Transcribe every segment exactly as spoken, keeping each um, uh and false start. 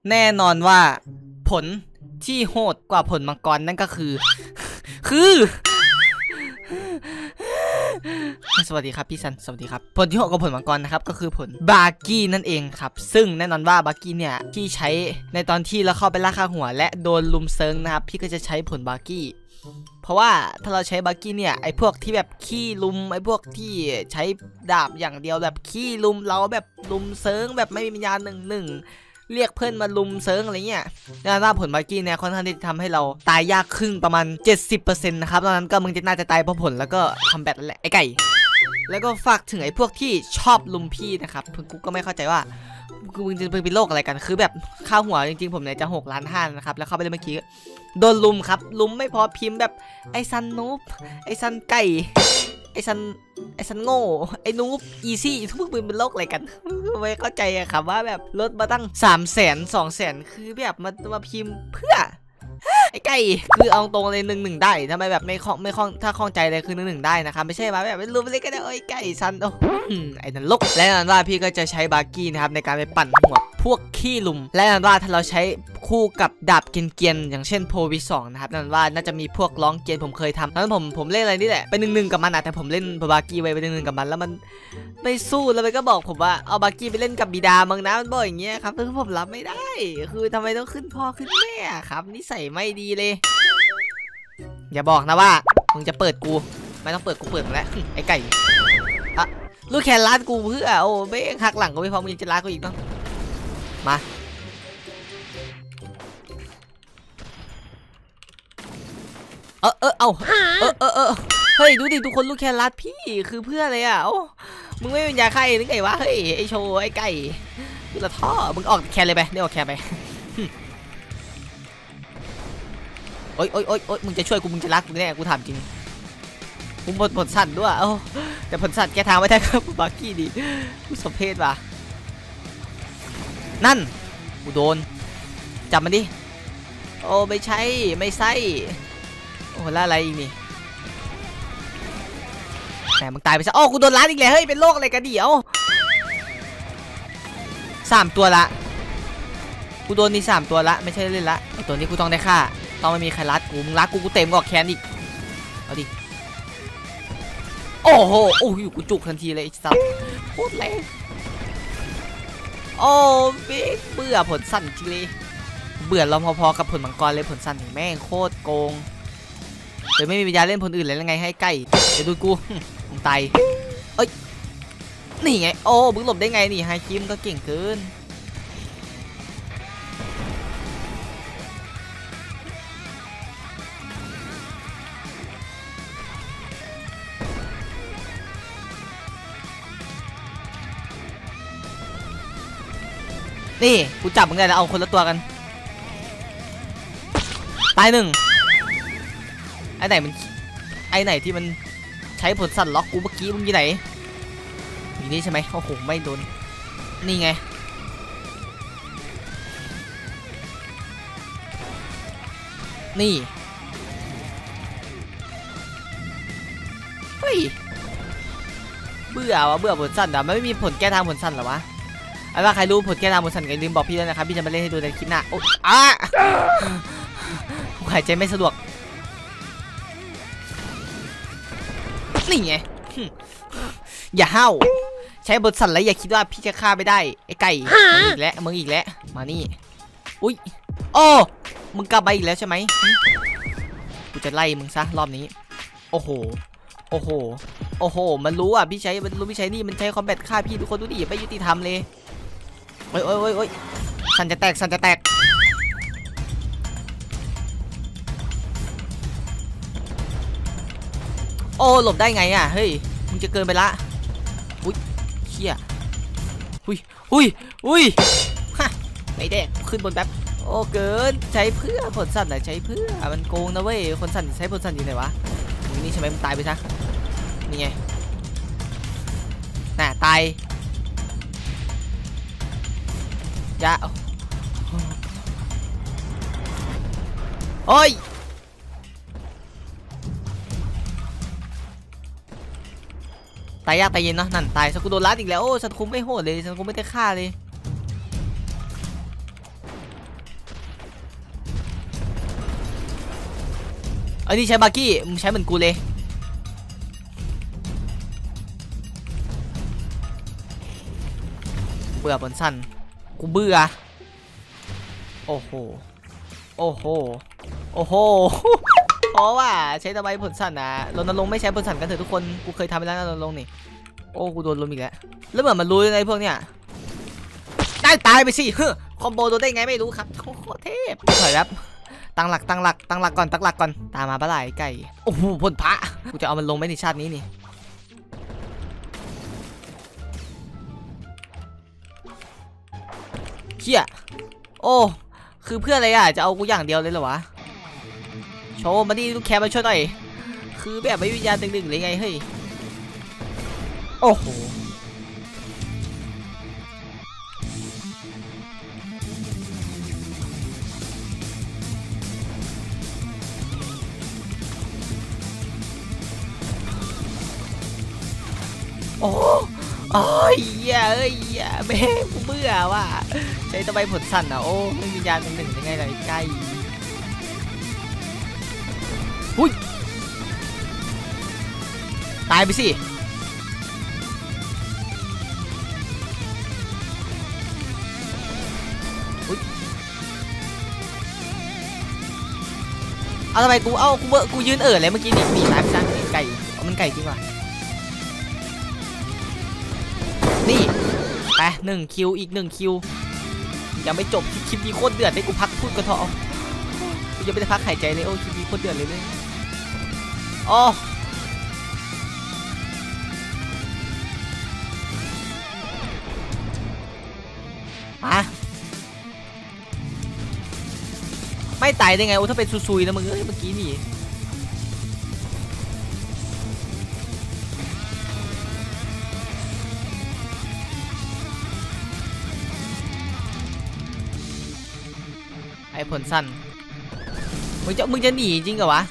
แน่นอนว่าผลที่โหดกว่าผลมังกรนั่นก็คือคือสวัสดีครับพี่ซันสวัสดีครับผลที่โหดกว่าผลมังกรนะครับก็คือผลบาร์กี้นั่นเองครับซึ่งแน่นอนว่าบาร์กี้เนี่ยที่ใช้ในตอนที่เราเข้าไปล่าฆ่าหัวและโดนลุมเซิงนะครับพี่ก็จะใช้ผลบาร์กี้เพราะว่าถ้าเราใช้บาร์กี้เนี่ยไอพวกที่แบบขี้ลุมไอพวกที่ใช้ดาบอย่างเดียวแบบขี้ลุมเราแบบลุมเซิงแบบไม่มีปัญญาหนึ่งหนึ่งเรียกเพื่อนมาลุมเซิงอะไรเงี้ยแน่นอนผลบาร์กี้เนี่ยค่อนข้างที่จะทำให้เราตายยากครึ่งประมาณ เจ็ดสิบเปอร์เซ็นต์ นะครับตอนนั้นก็มึงจะน่าจะตายเพราะผลแล้วก็คอมแบทนั่นแหละไอไก่แล้วก็ฝากถึงไอ้พวกที่ชอบลุมพี่นะครับกูก็ไม่เข้าใจว่ากูมึงจะเป็นโรคอะไรกันคือแบบค่าหัวจริงๆผมเนี่ยจะหกล้านห้านะครับแล้วเข้าไปเลยเมื่อกี้โดนลุมครับลุมไม่พอพิมพ์แบบไอ้ซันนูบไอ้ซันไก่ไอ้ซันไอ้ซันโง่ไอ้นูบอีซี่ทุกมึงเป็นโรคอะไรกันไม่เข้าใจอะครับว่าแบบลดมาตั้งสามแสนสองแสนคือแบบมามาพิมพ์เพื่อไอ้ไก่คือเอาตรงเลยหนึ่งหนึ่งได้ทำไมแบบไม่คล่องไม่คล่องถ้าคล่องใจเลยคือหนึ่งหนึ่งได้นะครับไม่ใช่มาแบบไม่รู้อะไรก็ได้ไอ้ไก่ซันโอ้ไอ้นั่นลกและนั่นว่าพี่ก็จะใช้บาร์กี้นะครับในการไปปั่นหัวพวกขี้ลุมและนั่นว่าถ้าเราใช้คู่กับดาบเกียนๆอย่างเช่นโพวิสองนะครับนั่นว่าน่าจะมีพวกร้องเกียนผมเคยทำนั้นผมผมเล่นอะไรนี่แหละไปหนึ่งหนึ่งกับมันอะแต่ผมเล่นบาร์กี้ไว้ไปหนึ่งหนึ่งกับมันแล้วมันไม่สู้แล้วมันก็บอกผมว่าเอาบาร์กี้ไปเล่นกับบิดามึงนะมันบอกอย่างเงี้ยครับคือผมรับไม่ได้คือทำไมต้องขึ้นพ่อขึ้นแม่ครับนิสัยไม่ดีเลยอย่าบอกนะว่ามึงจะเปิดกูไม่ต้องเปิดกูเปิดมาแล้วไอ้ไก่อะลูกแคนลาดกูเพื่อโอ้ไม่หักหลังกูไม่พอมึงจะลาดกูอีกเนาะมาเออเออเอาเออเออเออเฮ้ยดูดิทุกคนลูกแคนลาดพี่คือเพื่ออะไรอ่ะโอ้มึงไม่เป็นยาไข้หรือไงวะเฮ้ยไอโชว์ไอไก่ดูละท่อมึงออกแคนเลยไปเดี๋ยวออกแคนไปโอ๊ยโอ๊ยโอ๊ยโอ๊ยมึงจะช่วยกูมึงจะรักกูแน่กูถามจริงกูหมดผลสั่นด้วยโอ้แต่ผลสั่นแกทางไว้ได้ครับบาร์กี้ดีกูสมเพศว่ะนั่นกูโดนจับมันดิโอ้ไม่ใช่ไม่ใช่โอ้แล้วอะไรอีกนี่แต่มึงตายไปซะโอ้กูโดนล้านอีกแล้วเฮ้ยเป็นโรคอะไรกันเดี๋ยวสามตัวละกูโดนนี่สามตัวละไม่ใช่เล่นละไอตัวนี้กูต้องได้ค่าต้องไม่มีใครรัดกูมึงรัดกูกูเต็มกว่าแคนอีกเอาดิโอ้โหโอ้ยกูจุกทันทีเลยไอ้สัสโคตรแรงโอ้บิ๊กเบื่อผลสั่นจริงเลยเบื่อเราพอๆกับผลมังกรเลยผลสั่นแม่งโคตรโกงเดี๋ยวไม่มีปัญญาเล่นผลอื่นเลยยังไงให้ใกล้เดี๋ยวดูกูมึงตายเอ้ยนี่ไงโอ้มึงหลบได้ไงนี่ไฮคิมก็เก่งเกินนี่กูจับมึงไงแล้วเอาคนละตัวกันตายหนึ่งไอ้ไหนมันไอ้ไหนที่มันใช้ผลสั่นล็อกกูเมื่อกี้มึงอยู่ไหนอยู่นี่ใช่ไหมโอ้โหไม่โดนนี่ไงนี่เฮ้ยเบื่อวะเบื่อผลสั่นอะไม่มีผลแก้ทางผลสั่นหรอวะไอ้ว่าใครรู้ผลแก้ทางผลสั่นก็ลืมบอกพี่ด้วยนะครับพี่จะมาเล่นให้ดูในคลิปหน้าโอ้อ่ะกูหายใจไม่สะดวกนี่ไงอย่าห้าวใช้บทสั่นแล้วอย่าคิดว่าพี่จะฆ่าไม่ได้ไอ้ไก่มึงอีกแล้วมึงอีกแล้วมานี่อุ้ยโอ้มึงกลับมาอีกแล้วใช่ไหมกูจะไล่มึงซะรอบนี้โอ้โหโอ้โหโอ้โหมันรู้อ่ะพี่ใช้มันรู้พี่ใช้นี่มันใช้คอมแบทฆ่าพี่ทุกคนดูดิไม่ยุติธรรมเลยโอ้ยโอ้ยโอ้ยโอ้ยสั่นจะแตกสั่นจะแตกโอ้หลบได้ไงอ่ะเฮ้ยมึงจะเกินไปละอุ้ยเชี่ยอุ้ยอุ้ยอุ้ยฮะไม่ได้ขึ้นบนแบบโอ้เกินใช้เพื่อผลสั่นไหนใช้เพื่อมันโกงนะเว้ยคนสั่นใช้ผลสั่นอยู่ไหนวะมึงนี่ใช่ไหมมึงตายไปซะนี่ไงน่ะตายยะโอ้ยตายยากตายเย็นเนาะนั่นตายสกุโดนลัดอีกแล้วโอ้สันคุมไม่โหดเลยสันคุมไม่ได้ฆ่าเลยอันนี้ใช้บาร์กี้มึงใช้เหมือนกูเลยเบื่อผลสั้นกูเบื่อโอ้โหโอ้โหโอ้โหเพราะว่าใช้ทำไมผลสั้นนะรณรงค์ไม่ใช้ผลสั้นกันเถอะทุกคนกูเคยทำไปแล้วนะรณรงค์นี่โอ้กูโดนลุมอีกแล้วแล้วเหมือนมันรู้ในพวกเนี้ยได้ตายไปสิคอมโบโดนได้ไงไม่รู้ครับโคตรเทพถอยครับตั้งหลักตั้งหลักตั้งหลักก่อนตั้งหลักก่อนตามมาปลาไหลไก่โอ้โหผลพระกูจะเอามันลงไปในชาตินี้นี่เชี่ยโอ้คือเพื่ออะไรอ่ะจะเอากูอย่างเดียวเลยเหรอวะโชว์มาดิลูกแคร์มาช่วยหน่อยคือแบบไม่วิญญาณดึงๆเลยไงเฮ้ยโอ้โหโอ้โอ้ยอย่าเอ้ยอย่าแม่กูเบื่อว่ะใช้ตะไบผลสั่นอ่ะโอ้ไม่วิญญาณดึงๆยังไงเลยใกล้หุ้ยตายไปสิเอาทำไมกูเอากูเบอกูยืนเอ่อเลยเมื่อกี้นี่มีตายไปซะไก่เอามันไก่จริงว่ะนี่ไปหนึ่งคิวอีกหนึ่งคิวยังไม่จบคลิปนี้โคตรเดือดให้กูพักพูดก็เถอะกูยังไม่ได้พักหายใจเลยโอ้คลิปนี้โคตรเดือดเลยเลยอ๋อมาไม่ตายได้ไงโอ้ถ้าเป็นซุยๆนะมึงเอ้ยเมื่อกี้นี่ไอ้ผลสั้นมึงจะมึงจะหนีจริงเหรอวะ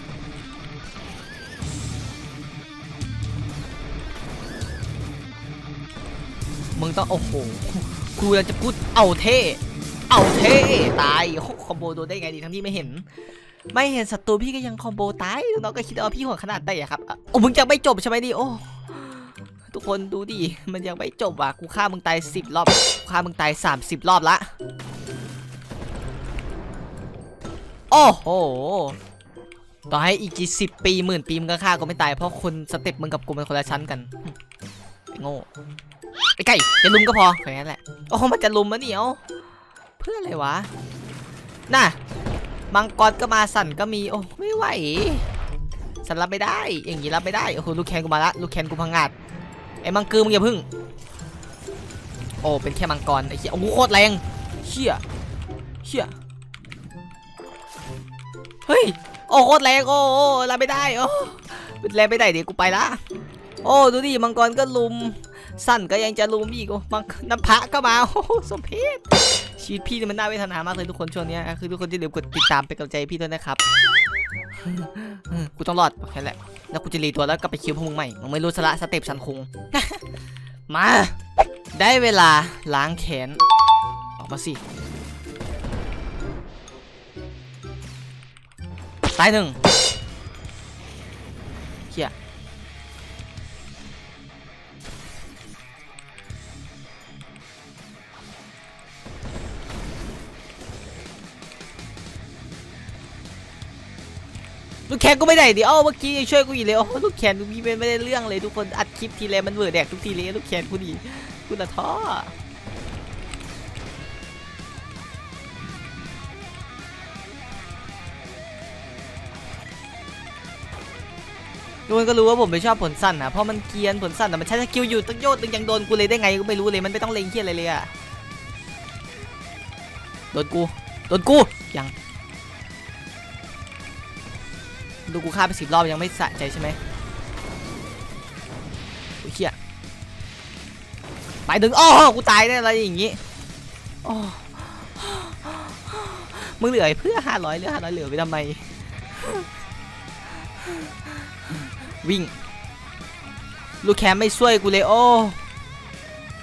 มึงต้องโอ้โหกูจะพูดเอาเท่เอาเท่ตายคอมโบโดนได้ไงดีทั้งที่ไม่เห็นไม่เห็นศัตรูพี่ก็ยังคอมโบตายน้องก็คิดว่าพี่หัวขนาดไหนอะครับโอ้มึงจะไม่จบใช่ไหมดิโอ้ทุกคนดูดิมันยังไม่จบว่ะกูฆ่ามึงตายสิบรอบกูฆ่ามึงตายสามสิบรอบละโอ้โหต่อให้อีกกี่สิบปีหมื่นปีมึงก็ฆ่าก็ไม่ตายเพราะคนสเต็ปมึงกับกูเป็นคนละชั้นกันไอ้โง่ไอ้ไก่จะลุมก็พอแค่นั้นแหละโอ้มันจะลุมมะเนี่ยเพื่ออะไรวะน่ะมังกรก็มาสั่นก็มีโอ้ไม่ไหวสั่นรับไม่ได้อย่างนี้รับไม่ได้โอ้โหลูกแคนกูมาละลูกแคนกูพังงาดไอ้มังกือมึงอย่าพึ่งโอ้เป็นแค่มังกรไอ้เหี้ยโอ้โหโคตรแรงเชี่ยเชี่ยเฮ้ยโอ้โคตรแรงโอ้โอ้รับไม่ได้โอ้แรงไม่ได้เดี๋ยวกูไปละโอ้ดูดิมังกรก็ลุมสั่นก็ยังจะลุมอีกโอ้มังน้ำพระก็มาโอ้สมเพชชีวิตพี่มันน่าเวทนามากเลยทุกคนช่วงนี้คือทุกคนที่เดี๋ยวกดติดตามเป็นกำลังใจพี่ด้วยนะครับกูต้องรอดแค่แหละแล้วกูจะรีตัวแล้วก็ไปคิวพวกมึงใหม่มึงไม่รู้สละสเต็ปชันคงมาได้เวลาล้างแขนออกมาสิตายหนึ่งเฮียลูกแคนกูไม่ได้ดิเอ้าเมื่อกี้ช่วยกูอีกเลยโอ้ลูกแคนกูพี่เป็นไม่ได้เรื่องเลยทุกคนอัดคลิปทีไรมันเวอร์แดกทุกทีเลยลูกแคนกูดีกูละท้อทุกคนก็รู้ว่าผมไม่ชอบผลสั้นนะเพราะมันเกียนผลสั้นแต่มันใช้สกิลอยู่ตั้งโยดตึงยังโดนกูเลยได้ไงก็ไม่รู้เลยมันไม่ต้องเล็งเคียอะไรเลยอะโดนกูโดนกูยังดูกูฆ่าไปสิบรอบยังไม่สะใจใช่ไหมโอ้ยเชี่ยไปถึงอ้อกูตายได้อะไรอย่างงี้อ้อมึงเหลือเพื่อห้าร้อยเหลือห้าร้อยเหลือไปทำไมวิ่งลูกแคมไม่ช่วยกูเลยโอ้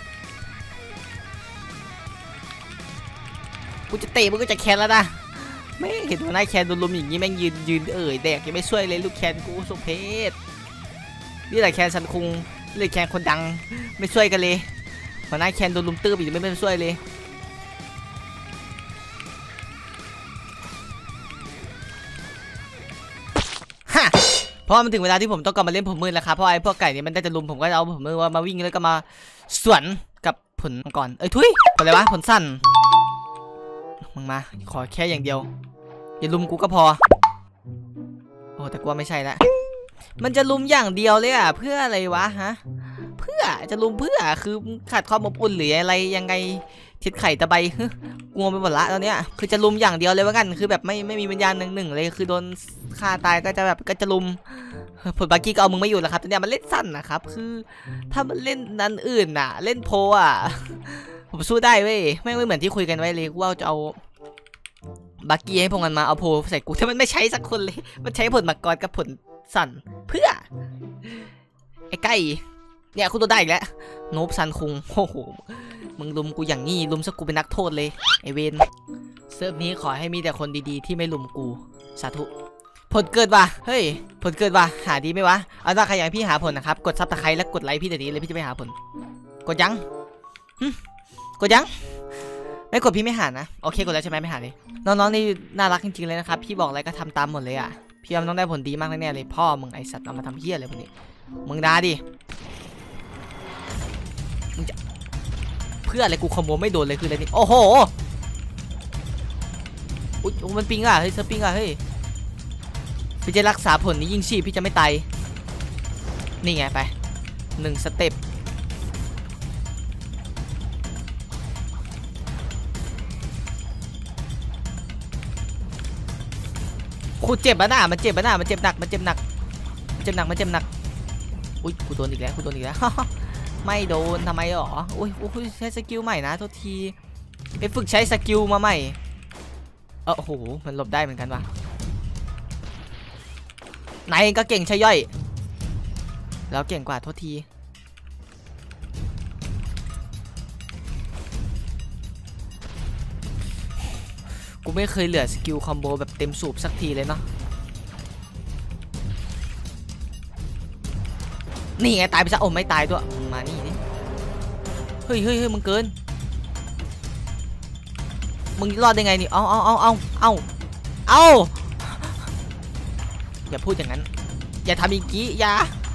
กูจะเตะมึงก็จะแคนแล้วนะไม่เห็นหัวหน้าแคนโดนลุมอย่างนี้แม่งยืนยืนเอ่ยแดกยังไม่ช่วยเลยลูกแคนกูสมเพชนี่แหละแคนสันคุงนี่แหละแคนคนดังไม่ช่วยกันเลยหัวหน้าแคนโดนลุมตื้ออีกไม่ไม่ช่วยเลยฮะเพราะมันถึงเวลาที่ผมต้องกลับมาเล่นผมมืดแล้วครับเพราะไอ้พวกไก่เนี่ยมันได้จะลุมผมก็เอาผมมือว่ามาวิ่งแล้วก็มาสวนกับผลก่อนเอ้ยทุยอะไรวะผลสั้นมึงมาขอแค่อย่างเดียวอย่าลุมกูก็พอโอ้แต่กูว่าไม่ใช่ละมันจะลุมอย่างเดียวเลยอ่ะเพื่ออะไรวะฮะเพื่อจะลุมเพื่อคือขาดความอบอุ่นหรืออะไรยังไงทิดไข่ตะไบกลัวไปหมดละตอนเนี้ยคือจะลุมอย่างเดียวเลยว่ากันคือแบบไม่ไม่มีวิญญาณหนึ่งหนึ่งเลยคือโดนฆ่าตายก็จะแบบก็จะลุมผลบากี้ก็เอามึงไม่อยู่แล้วครับตอนเนี้ยมันเล่นสั้นนะครับคือถ้ามันเล่นนั้นอื่นน่ะเล่นโพอ่ะผมสู้ได้เว้ยไม่ไม่เหมือนที่คุยกันไว้เลยว่าจะเอาบากี้ให้พวกมันมาเอาโพใส่กูถ้ามันไม่ใช้สักคนเลยมันใช้ผลมังกรกับผลสั่นเพื่อไอ้ไก่เนี่ยคุณตัวได้อีกแล้วโนบซันคุงโอ้โหมึงลุมกูอย่างงี้ลุมซะกูเป็นนักโทษเลยไอเวนเซิร์ฟนี้ขอให้มีแต่คนดีๆที่ไม่ลุมกูสาธุผลเกิดว่ะเฮ้ยผลเกิดว่ะหาดีไหมวะเอาถ้าใครอยากพี่หาผลนะครับกดซับสไครต์และกดไลค์พี่เดี๋ยวนี้เลยพี่จะไปหาผลกดยังกดยังไม่กดพี่ไม่หานะโอเคกดแล้วใช่ไหมไม่หาเลยน้องๆนี่น่ารักจริงๆเลยนะครับพี่บอกอะไรก็ทำตามหมดเลยอ่ะพี่ว่ามันต้องได้ผลดีมากแน่ๆเลยพ่อมึงไอสัตว์เอามาทำเหี้ยอะไรพวกนี้มึงด่าดิมึงจะเพื่ออะไรกูขโมยไม่โดนเลยคืออะไรนี่โอ้โหอุ๊ยมันปิงอ่ะเฮ้ยเซอร์ปิงอ่ะเฮ้ยพี่จะรักษาผลนี้ยิงชีพพี่จะไม่ตายนี่ไงไปหนึ่งสเต็ปกูเจ็บบ้าหน้ามันเจ็บบ้าหน้ามันเจ็บหนักมันเจ็บหนักมันเจ็บหนักมันเจ็บหนักอุ้ยกูโดนอีกแล้วกูโดนอีกแล้วไม่โดนทำไมหรออุ้ยอุ้ยใช้สกิลใหม่นะทุกทีไปฝึกใช้สกิลมาใหม่เออโอ้โหมันหลบได้เหมือนกันว่ะนายก็เก่งใช่ย่อยแล้วเก่งกว่าทุกทีกูไม่เคยเหลือสกิลคอมโบแบบเต็มสูบสักทีเลยเนาะนี่ไงตายไปซะโอ้ไม่ตายด้วยมานี่นี่เฮ้ยเฮ้ยเฮ้ยมึงเกินมึงรอดได้ไงนี่เอาเอาเอาเอาเอาเอาอย่าพูดอย่างนั้นอย่าทำอีกกี้อย่า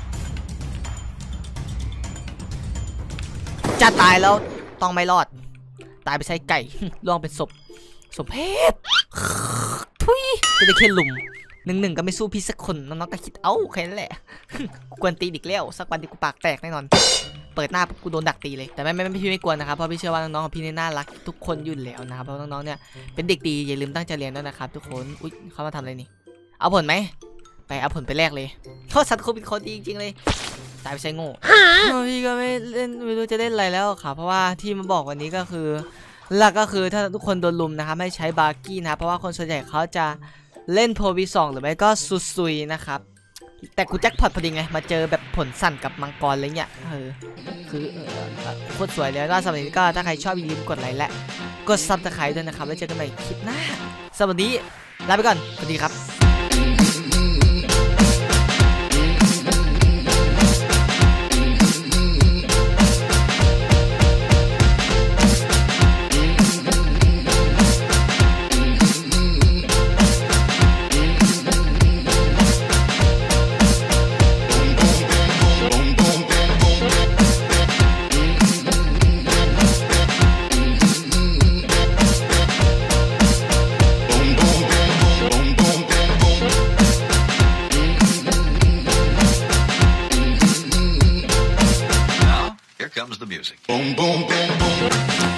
จะตายแล้วต้องไม่รอดตายไปใช้ไก่ล่วงเป็นศพศพเพชรทุยจะได้แค่หลุมหนึ่งหนึ่งก็ไม่สู้พี่สักคนน้องๆก็คิดเอ้าแค่นั้นแหละกูกวนตีอีกแล้วสักวันที่กูปากแตกแน่นอนเปิดหน้ากูโดนดักตีเลยแต่ไม่ไม่พี่ไม่กวนนะครับเพราะพี่เชื่อว่าน้องๆของพี่นี่น่ารักทุกคนอยู่แล้วนะครับเพราะน้องๆเนี่ยเป็นเด็กดีอย่าลืมตั้งใจเรียนด้วยนะครับทุกคนอุ๊ยเขามาทำอะไรนี่เอาผลไหมไปเอาผลไปแลกเลยโทษสัตว์โคเป็นคนดีจริงๆเลยตายไปใช้โง่พี่ก็ไม่เล่นไม่รู้จะเล่นอะไรแล้วค่ะเพราะว่าที่มาบอกวันนี้ก็คือหลักก็คือถ้าทุกคนโดนลุมนะครับให้ใช้บาร์กี้นะเพราะว่าคนส่วนใหญ่เขาจะเล่นโพวีสองหรือไม่ก็ซุซุยนะครับแต่กูแจ็คพอตพอดีไงมาเจอแบบผลสั่นกับมังกรอะไรเงี้ยเออคือโคตรสวยเลยก็สำหรับนี้ก็ถ้าใครชอบอย่าลืมกดไลค์และกดซับสไครต์ด้วยนะครับแล้วเจอกันใหม่คลิปหน้าสำหรับวันนี้ลาไปก่อนสวัสดีครับ Comes the music. Boom, boom, boom, boom.